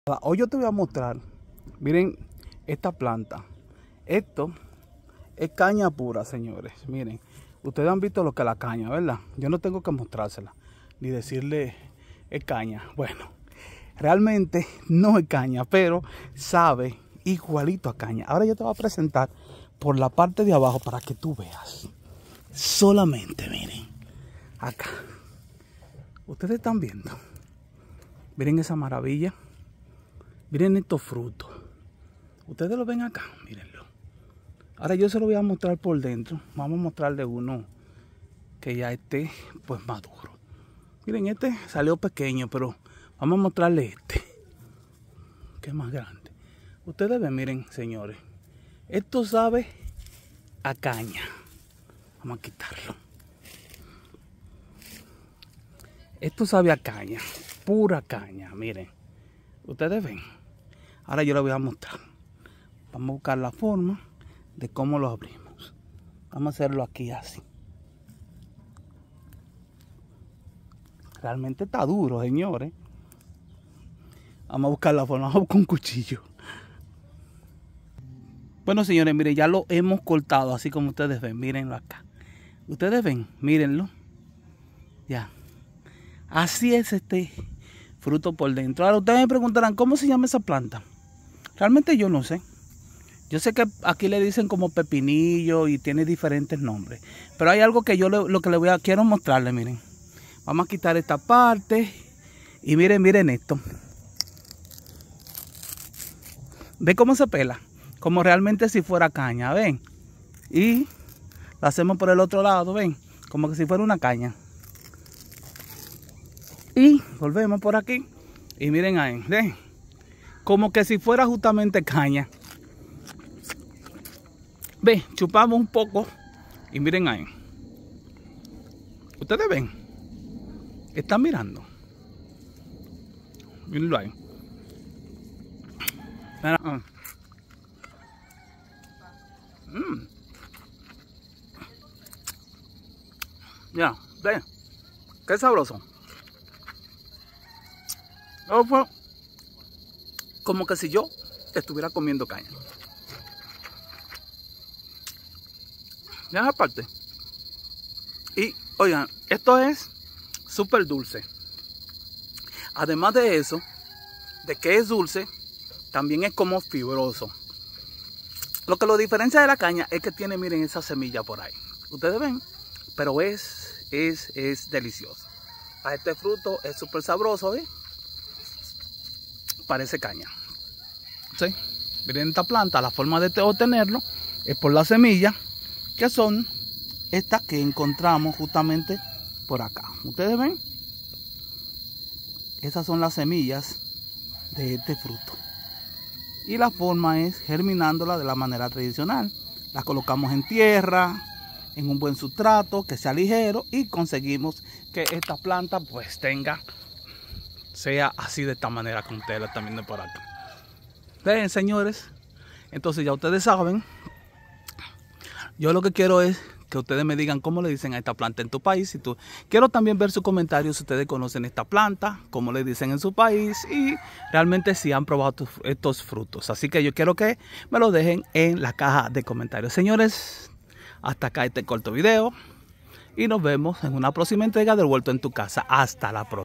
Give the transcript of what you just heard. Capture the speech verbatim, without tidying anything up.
Hoy yo te voy a mostrar, miren esta planta. Esto es caña pura, señores. Miren, ustedes han visto lo que es la caña, ¿verdad? Yo no tengo que mostrársela, ni decirle es caña. Bueno, realmente no es caña, pero sabe igualito a caña. Ahora yo te voy a presentar por la parte de abajo para que tú veas. Solamente miren, acá. Ustedes están viendo. Miren esa maravilla. Miren estos frutos. Ustedes lo ven acá, mírenlo. Ahora yo se lo voy a mostrar por dentro. Vamos a mostrarle uno que ya esté pues maduro. Miren, este salió pequeño, pero vamos a mostrarle este, que es más grande. Ustedes ven, miren, señores. Esto sabe a caña. Vamos a quitarlo. Esto sabe a caña, pura caña, miren. Ustedes ven. Ahora yo les voy a mostrar. Vamos a buscar la forma de cómo lo abrimos. Vamos a hacerlo aquí así. Realmente está duro, señores. Vamos a buscar la forma. Vamos a buscar un cuchillo. Bueno, señores, miren, ya lo hemos cortado así como ustedes ven. Mírenlo acá. Ustedes ven, mírenlo. Ya. Así es este fruto por dentro. Ahora ustedes me preguntarán, ¿cómo se llama esa planta? Realmente yo no sé. Yo sé que aquí le dicen como pepinillo y tiene diferentes nombres. Pero hay algo que yo le, lo que le voy a quiero mostrarle, miren. Vamos a quitar esta parte. Y miren, miren esto. ¿Ven cómo se pela? Como realmente si fuera caña, ¿ven? Y lo hacemos por el otro lado, ¿ven? Como que si fuera una caña. Y volvemos por aquí. Y miren ahí, ¿ven? Como que si fuera justamente caña. Ven, chupamos un poco. Y miren ahí. Ustedes ven. Están mirando. Mírenlo ahí. Mira. Mm. Ya, ven. Qué sabroso. No fue como que si yo estuviera comiendo caña. Ya aparte. Y oigan, esto es súper dulce. Además de eso, de que es dulce, también es como fibroso. Lo que lo diferencia de la caña es que tiene, miren, esa semilla por ahí. Ustedes ven, pero es, es, es delicioso. A este fruto es súper sabroso, ¿eh? Parece caña. ¿Sí? Miren esta planta, la forma de obtenerlo es por las semillas, que son estas que encontramos justamente por acá. Ustedes ven, esas son las semillas de este fruto. Y la forma es germinándola de la manera tradicional. La colocamos en tierra, en un buen sustrato, que sea ligero, y conseguimos que esta planta pues tenga, sea así de esta manera como ustedes la están viendo por acá. Ven, señores, entonces ya ustedes saben. Yo lo que quiero es que ustedes me digan cómo le dicen a esta planta en tu país. Si tú, quiero también ver sus comentarios si ustedes conocen esta planta, cómo le dicen en su país y realmente si han probado estos frutos. Así que yo quiero que me lo dejen en la caja de comentarios. Señores, hasta acá este corto video y nos vemos en una próxima entrega del Huerto en tu Casa. Hasta la próxima.